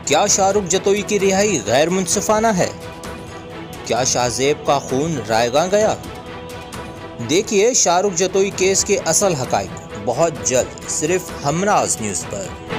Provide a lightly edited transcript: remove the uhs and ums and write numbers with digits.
क्या शाहरुख जतोई की रिहाई गैर मुनसिफाना है? क्या शाहजेब का खून रायगा गया? देखिए शाहरुख जतोई केस के असल हकाइक बहुत जल्द सिर्फ हमराज न्यूज़ पर।